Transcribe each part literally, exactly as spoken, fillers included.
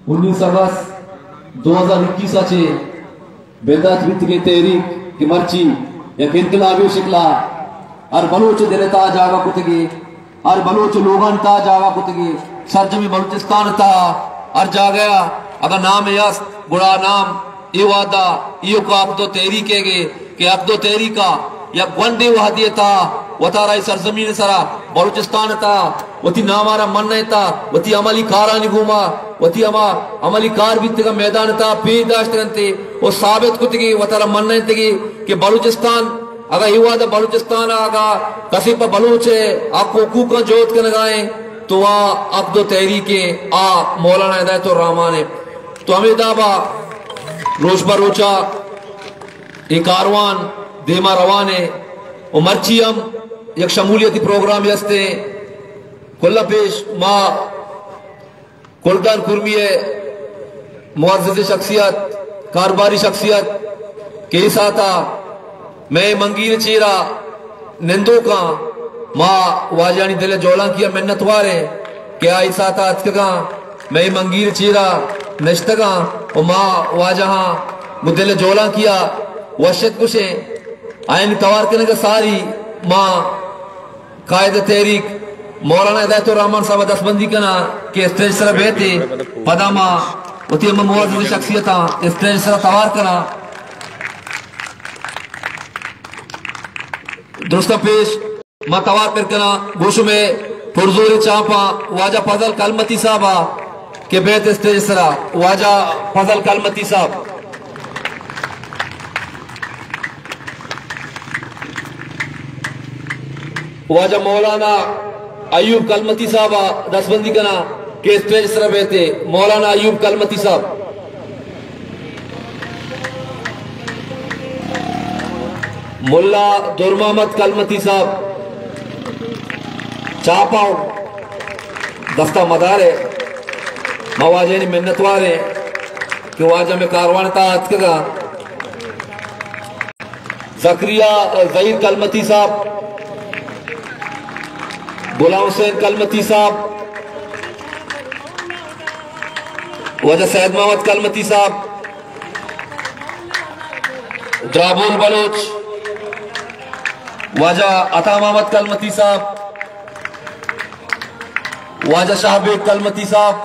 उन्नीस अगस्त दो हजार इक्कीस आचे बेदात वित्त के तहरीक की मर्ची एक इनकलाबी शिकला और बलूच दिलता जावा कुतगी और बलूच लोगन ता जावा कुतगी सरजमी बलूचिस्तान ता और जा गया अगर नाम यस गुड़ा नाम ये वादा यो का अब्दो तहरीक के के अब्दो तहरीक का या वंडे वहादिय था वताराई सरजमीन सरा बलूचिस्तान था वती नामारा मन था वती अमली कारानी घूमा वती अमा अमली कार बित का मैदान था पेदाश्त करते वो साबित कुतगी वतारा मन तगी कि बलूचिस्तान अगर युवा बलूचिस्तान आगा कसी पर बलूच है आपको कुका जोत कर लगाए तो वह अब्दो तहरीक आ मौलाना हिदायत और रहमान है तो हमें दाबा रोज बरोचा एक कारवान देमा रवाने और मर्चियम एक शमूलियती प्रोग्राम यस्ते कुल्ला पेश माँ कुलदान कुर्मिये मुअज़्ज़िज़ शख्सियत कारोबारी शख्सियत के साथा मैं मंगीर चीरा निंदो का माँ वाजानी दिले जोला किया मिन्नत वारे क्या ऐसा था अतका मैं मंगीर चीरा नश्तगा और माँ वाजहा मुदिले जोला किया वशत कुशे आयन तवार करने का सारी माँ कायद तहरीक मौलाना हिदायत और रहमान साहब दसबंदी करना के स्टेज सर बेहते पदामा उती अम्मा मुअज़्ज़िज़ शख्सियता स्टेज सर तवार करना दोस्तों पेश माँ तवार कर करना गोशु में पुरजोरी चापा वाजा फजल कलमती साहबा के बेहत स्टेज सरा वाजा फजल कलमती साहब वाजा मौलाना अयूब कलमती साहबा दसबंदी करना के स्टेज सरा बेहते मौलाना अयूब कलमती साहब मुल्ला दुर मोहम्मद कलमती साहब चापाओ दस्ता मदार है मवाजे ने मिन्नतवार है कि वाजा में कारवान तात का जकरिया जहीर कलमती साहब गुलाम हुसैन कलमती साहब वाजा सैयद मोहम्मद कलमती साहब ड्राबुल बलोच वाजा अता मोहम्मद कलमती साहब वाजा शाहबेग कलमती साहब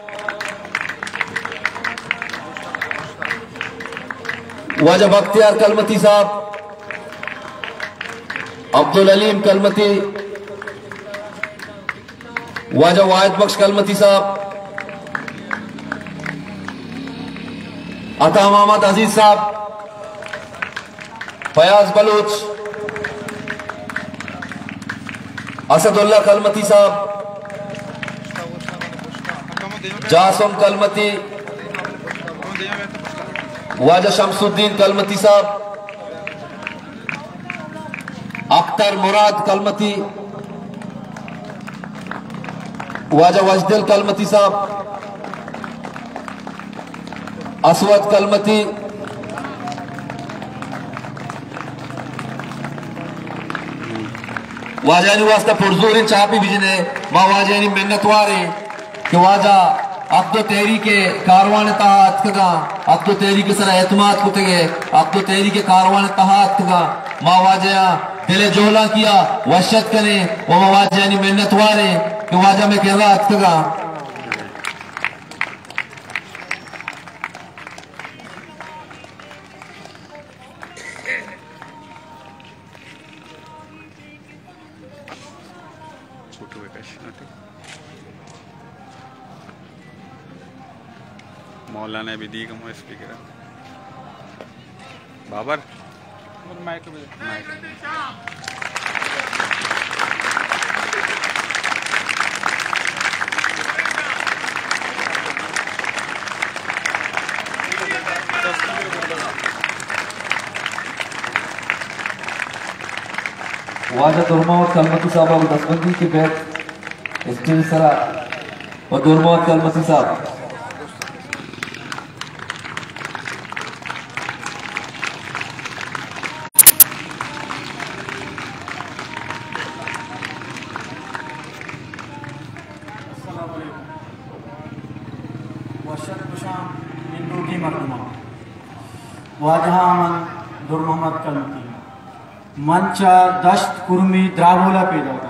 वाजा बख्तियार कलमती साहब अब्दुल अलीम कलमती वाजा वाहिद बख्श कलमती साहब अता मोहम्मद अजीज साहब फयाज बलोच असदुल्ला कलमती साहब जासम कलमती वाजा शमसुद्दीन कलमती साहब अख्तर मुराद कलमती वाजा वजदल कलमती साहब असवद कलमती वाजानी वास्ता पुरजोरी चापी बिजने माँ वाजानी मिन्नतवारे कि वाजा अब्दो तहरीक के कारवान तहात का अब्दो तहरीक सर एतमाद कुतगे अब्दो तहरीक कारवान तहात का माँ वाजा दिले जोला किया वशत करे वो माँ वाजानी मिन्नतवारे कि वाजा में कह रहा का मौलाना भी दी कम स्पीकर बाबर माइक वाजा दुर्मावत कलमती साहब और दसबंदी के बैठ स्टील सरा और दुर्मावत कलमती साहब वर्षा वाजहा मन दुर मोहम्मद कलमती मंचा दश्त कुर्मी द्रावोला पैदा होता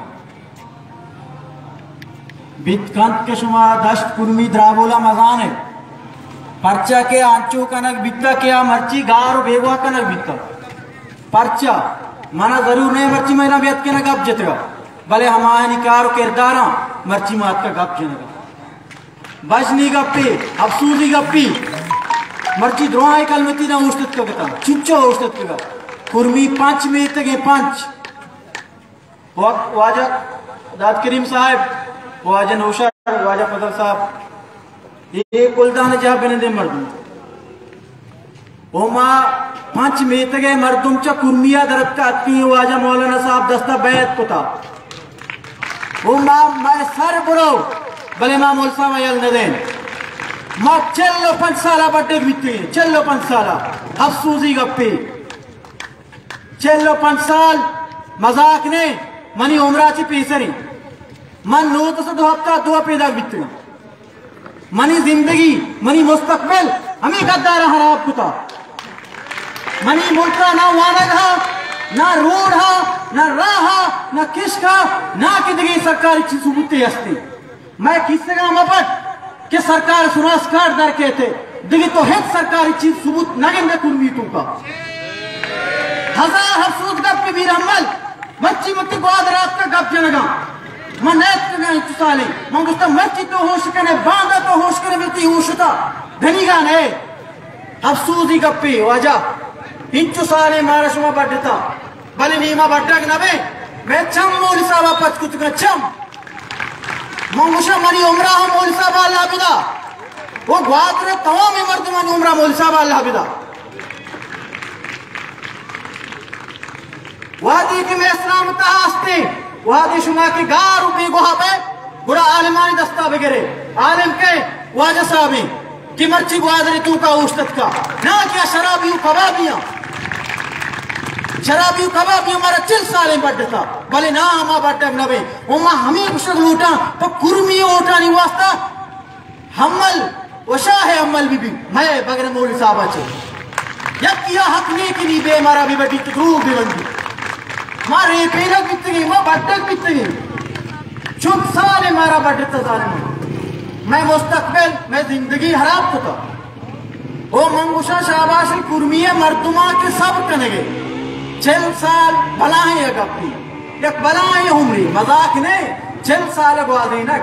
बितकंत के शुमा दश्त कुर्मी द्रावोला मजान है पर्चा के आंचो कनक बित्ता क्या मर्ची गार बेगवा कनक बित्ता पर्चा माना जरूर नहीं मर्ची महीना बेत के ना गप जतगा भले हमारे निकार किरदारा मर्ची मात का गप जनेगा बजनी गप्पी अफसूसी गप्पी मर्ची द्रोहाई कलमती ना उष्टत का बता चिंचो उष्टत का कुर्मी पांच में तक पांच वाजा दाद करीम साहब वाजा नौशा वाजा फजल साहब ये कुलदान जहाँ बने दे मर्दुम ओमा पांच में तक मर्दुम चा कुर्मिया दरद का अतकी वाजा मौलाना साहब दस्ता बैत कोता ओमा मैं सर बुरो भले मां मोलसा वयल न दें मां चलो पंच साला बड्डे बीते चलो पंच साला अफसूसी गप्पे चलो पंच साल मजाक ने मनी उमराची पेसरी मन नो तो दो हफ्ता दो पैदा बीते मनी जिंदगी मनी मुस्तकबिल हमें गद्दार हराब कुता मनी मुल्का ना वानग हा ना रोड हा ना राह हा ना किश का ना किदगी सरकारी चीज सुबुते हस्ते मैं किससे का मपट कि सरकार सुरासकार दर के थे दिगी तो है सरकारी चीज सुबुत नगेंगे कुर्मी तू का हजार हफसूद गप पे बीर अमल मच्छी मत्ती को आध रात का गप जनगा मन ऐत का गई चुसाले मन गुस्ता मच्छी तो होश करने बांधा तो होश करने मिलती होश था धनीगा ने हफसूदी गप पे वाजा इन चुसाले मारा शुमा बढ़ता भले नीमा बढ़ता कि नबे मैं चम मोली साबा पच कुछ का चम मंगुशा मरी उमरा हम मोली साबा अल्लाह बिदा वो ग्वात्र तमाम मर्दमान उमरा मोली साबा अल्लाह बिदा वादी के में इस्लाम तास्ते वादी शुमा के गार रुपये गुहा पे बुरा आलिमानी दस्ता वगैरह आलिम के वाजा साहबी कि मर्ची ग्वादरी तू का उस्तत का ना क्या शराबी कबाबियां शराबी कबाबियां हमारा चिल साले बढ़ता भले ना हमा बढ़ता नबे उमा हमें कुछ लूटा तो कुर्मी ओटा नहीं वास्ता हमल वशा है हमल भी भी मैं बगैर मौली साहब अच्छे जब किया हक नहीं कि नहीं बे हमारा भी बड़ी तो भी बंदी मारे पेलक बितगी मां बड्डक बितगी चुप साले मारा बड्डता साले मैं मुस्तकबिल मैं जिंदगी हराब तो था ओ मंगुशा शाबाश कुर्मिया मर्दुमा के सब कनेगे छह साल भला है गप्पी एक भला है उम्री मजाक ने छह साल ग्वादी न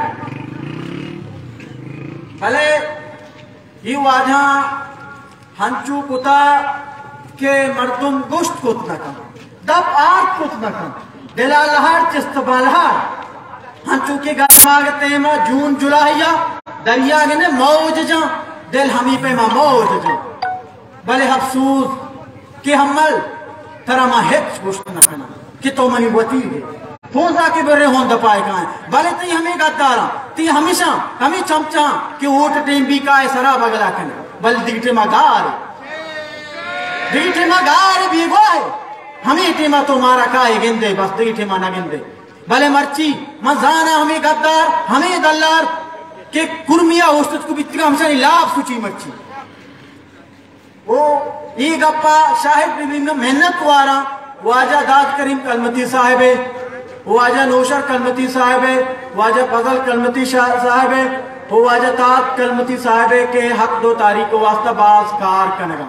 भले ये वाजा हंचू कुता के मर्दुम गुश्त कुत न का दब आग कुछ न कम दिला लहर चिस्त बालहर हंचू के गागते मां जून जुलाइया दरिया ने मौज जा दिल हमी पे मां मौज जा भले अफसूस के हमल तरा मां हिच गुश्त न करना कि तो मनी वती है फोजा के बरे हों दपाए का भले ती हमें गद्दारा ती हमेशा हमें चमचा कि ओट टेम भी का सरा बगला कने बल दीटे मगार दीटे मगार भी गोए हमें टीमा तो मारा का है गिंदे बस दी टीमा ना गिंदे भले मर्ची मजाना हमें गद्दार हमें दल्लार के कुर्मिया उस्तत को बित्तिका हमसे लाभ सुची मर्ची वो ये गप्पा शाहिद बीबी में मेहनत वारा वाजा दाद करीम कलमती साहिबे वाजा नौशर कलमती साहिबे वाजा फजल कलमती साहिबे वो वाजा ताद कलमती साहिबे के हक दो तारीख को वास्ता बाज कार कनगा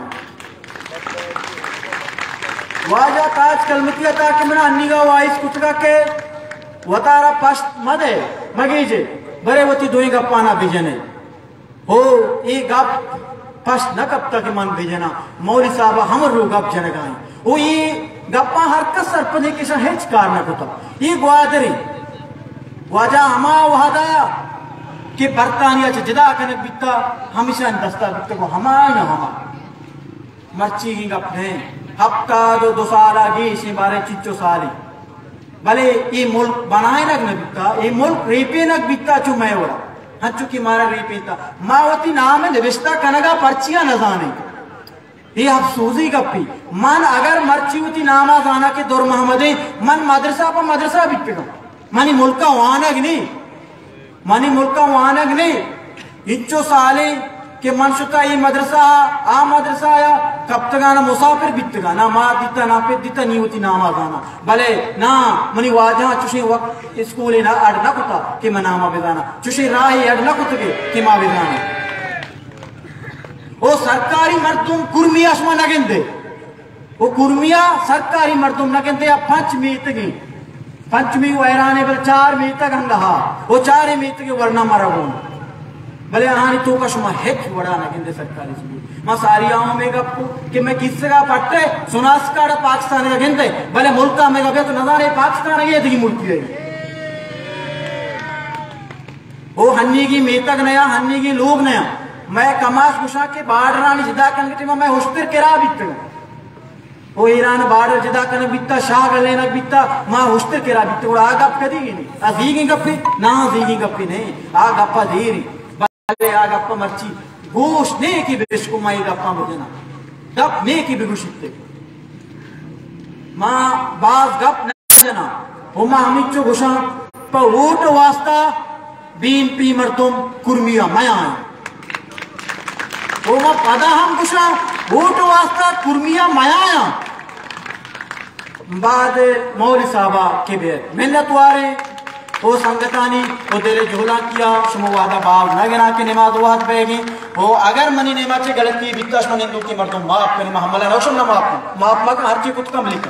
वाजा ताज कलमती अता के मना अन्नीगा वाइस कुतगा के वतारा पश्त मदे मगीजे बरे वती दोई गप्पाना बिजने हो ये गप पश्त न कब तक मन बिजना मौली साहब हम रू गप जनगाई वो ये गप्पा हर कस सरपने के सहेज कार न कुता ये ग्वादरी वाजा हमा वहादा के बर्तानिया च जदा कनक बिता हमेशा दस्ता बिता को हमा न हमा मर्ची की गप है हफ्ता दो दो साल आगे इसे बारे चिच्चो साली भले ये मुल्क बनाए नग न बिकता ये मुल्क रेपे नग बिकता चु मैं वरा हाँ चुकी मारा रेपे था मावती नाम है निविष्टा कनगा पर्चियां न जाने ये अफसूसी गप्पी मन अगर मर्ची होती नामा जाना के दौर मोहम्मदे मन मदरसा पर मदरसा बिकता मनी मुल्का वानग नहीं मनी मुल्का वानग नहीं इच्चो साले कि मनसुता ये मदरसा आ मदरसा या कब तगाना मुसाफिर बितगाना मा दिता ना पे दिता नहीं होती नामा गाना भले ना मनी वाजा चुशी वक्त स्कूल ना अड़ ना कुता कि मनामा बेदाना चुशी राही अड़ ना कुतगे कि मा बेदाना वो सरकारी मर्दुम कुर्मिया शमा नगेंदे वो कुर्मिया सरकारी मर्दुम नगेंदे या पांच मीत की पंचमी वो ऐराने बल चार मीत तक हंगा वो चार मीत के वरना मरा वो भले हानि तो का शुमा हेक बड़ा ना किंदे सरकारी स्कूल मां सारी आऊं में गप्पू कि मैं किससे का पट्टे सुनास का पाकिस्तान का गिनते भले मुल्का में गप्पे तो नजारे पाकिस्तान ये थी मुल्क है वो हन्नी की मेतक नया हन्नी की लोग नया मैं कमाश गुशा के बाढ़ रानी जिदा करने में मैं होस्तिर केरा बीतता वो ईरान बाढ़ जिदा करने बीतता शाह कर लेना बीतता मां होस्तिर केरा बीतता वो आ गप कदी नहीं अजीगी गप्पी ना अजीगी गप्पी नहीं आ गप्पा धीरी आ गप्पा मर्ची गोश ने की बेश को माई गप्पा बजना गप ने की बेगुशिते मां बाज गप न जना वो मां हमिचो घुशा पर वोट वास्ता बीन पी मर्दुम कुर्मिया माया वो मां पदा हम घुशा वोट वास्ता कुर्मिया माया बाद मौली साहबा के बेर मेहनत वारे वो संगतानी वो तेरे झोला किया शुमवादा बाव नगना के नमाज वाद बेगी वो अगर मनी नेमा से गलती बिताश मनी दो की मर्दों माफ करने हमला नौशम ना माफ माफ मक हर चीज कुछ कम लिखा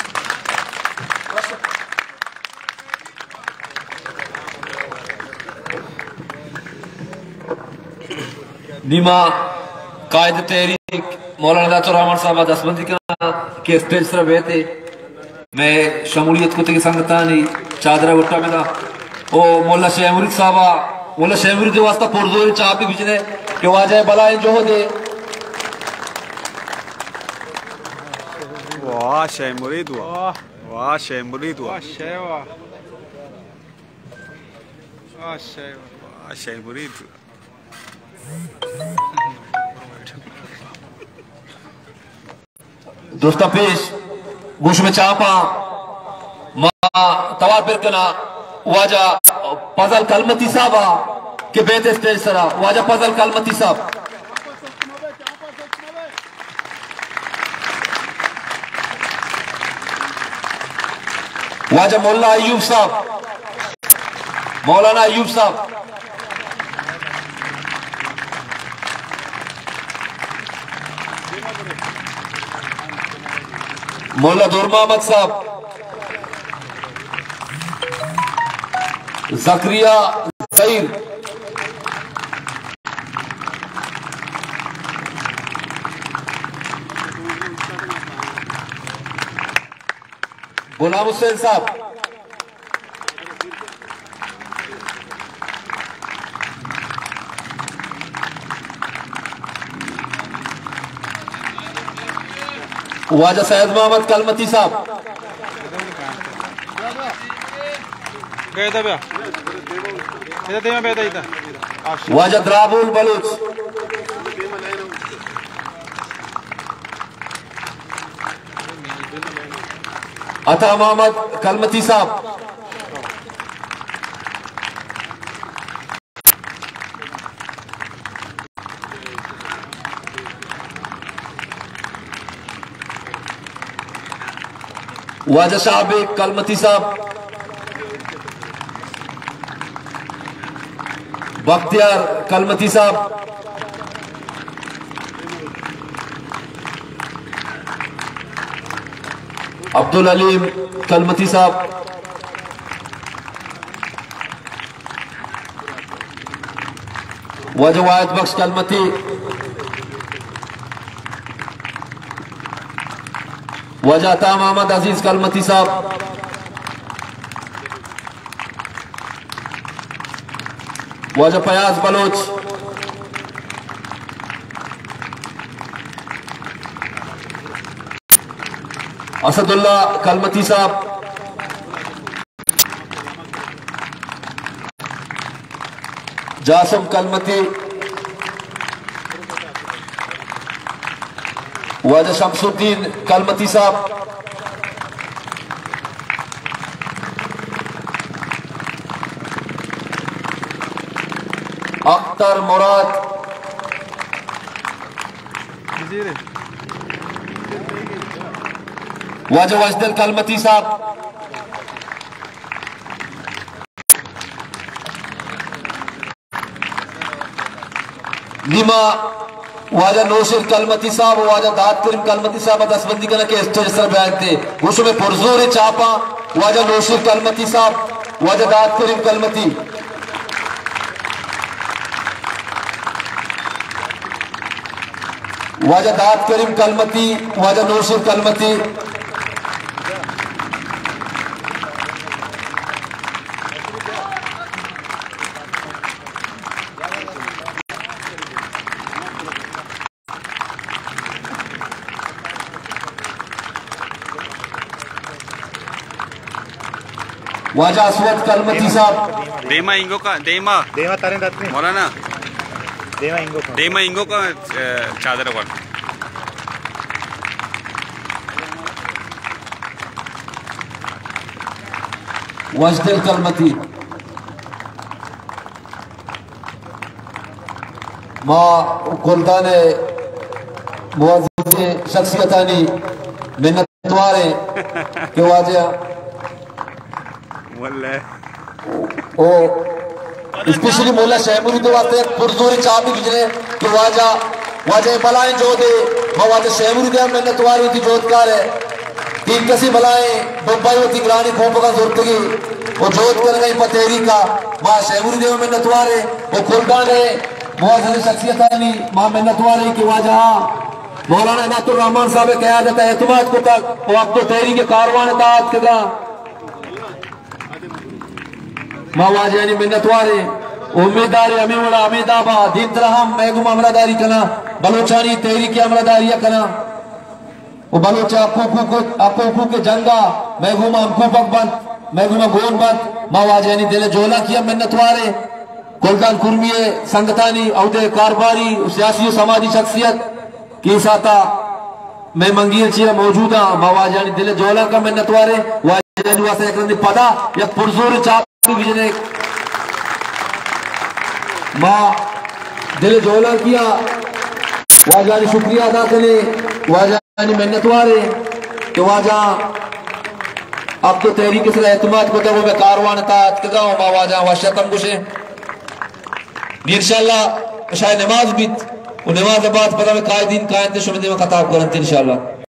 नीमा कायद तहरीक मौलाना दातुर रहमान साहब दसबंदी का के स्टेज पर बैठे मैं शमूलियत को तेरी संगतानी चादरा उठा में था ओ मोल्ला शेख मुरीद साहबा मोल्ला शेख मुरीद के वास्ता पुरदोरी चाह भी बिजने कि वाजे बलाए जो हो दे वाह शेख मुरीद वाह वाह शेख मुरीद वाह शेख वाह वाह शेख वाह शेख मुरीद दोस्ता पेश गोश में चापा मां तवार फिर कना वाजा पजल कलमती साहबा के बेहतर स्टेज सरा वाजा पजल कलमती साहब वाजा मौलाना अयूब साहब मौलाना अयूब साहब मौला दूर मोहम्मद साहब जकरिया जहीर गुलाम हुसैन साहब वाजा सैयद मोहम्मद कलमती साहब गए था भैया इधर देवा बैठा इधर वाजा द्राबुल बलूच अता मोहम्मद कलमती साहब वाजा साहब कलमती साहब बख्तियार कलमती साहब अब्दुल अलीम कलमती साहब वाजा वायद बख्श कलमती वाजा अता मोहम्मद अजीज कलमती साहब वाजा फयाज बलोच असदुल्ला कलमती साहब जासम कलमती वाजा शमसुद्दीन कलमती साहब अख्तर मुराद वजीर वाजा वजदल कलमती साहब, नीमा वाजा नौशिर कलमती साहब, वाजा दाद करीम कलमती साहब दसबंदी करना के स्टेज सर बैठ थे घुसो में पुरजोर चापा वाजा नौशिर कलमती साहब, वाजा दाद करीम कलमती, वाजा दाद करीम कलमती, वाजा नौशिर कलमती, वाजा असवद कलमती साहब, देमा इंगो का देमा देवा तारे दात में मौलाना देवा इंगो का देमा इंगो का चादर वन वजदल कलमती, माँ कुलदान मुआज़्ज़िज़ शख्सियतानी मिन्नतवारे के वाजा वल्ले ओ स्पेशली मोला शहमुरी तो वास्ते पुरजोरी चाप भी गुजरे कि वाजा वाजा बलाएं जो दे माँ वाजा शहमुरी दे मिन्नतवारी होती जोतकार है तीन कसी बलाएं बम्बाई होती ग्रानी खोप का जोरतगी वो जोत कर गई पतेरी का माँ शहमुरी दे मिन्नतवारे वो कुलदाने मुआज़्ज़िज़ शख्सियतानी माँ मिन्नतवारे की वाजा मौलाना इनातुर रहमान साहब कहा जाता है एतमाद को तक वो अब तो तहरीक के कारवान दाद के दा मावाजानी मिन्नतवारे उम्मीदारी अमीवड़ा अमीदाबा दीन तरहम मैगुम अमरादारी कना बलोचानी तहरीक अमरादारी कना वो बलोचा अकूकू को अकूकू के जंगा मैगुम अमकूक बंद मैगुम गोन बंद मावाजानी दिले जोला किया मिन्नतवारे कुलदान कुर्मिये संगतानी औदे कारबारी सियासी समाजी शख्सियत की साता मैं मंगीर चिया मौजूदा मावाजानी दिले जोला का मिन्नतवारे वाजानी वासे एकरंदी पदा या पुरजोर चाप विजय माँ दिल जोला किया वाजानी शुक्रिया अदा करे वाजानी मिन्नतवारे कि वाजा अब तो तहरीक से एतमाद को वो कारवान था माँ वाजा वाशतम कुछ इंशाल्लाह शायद नमाज भी नमाज बाद पता में कायदीन कायद शुभ खताब करते इंशाल्लाह।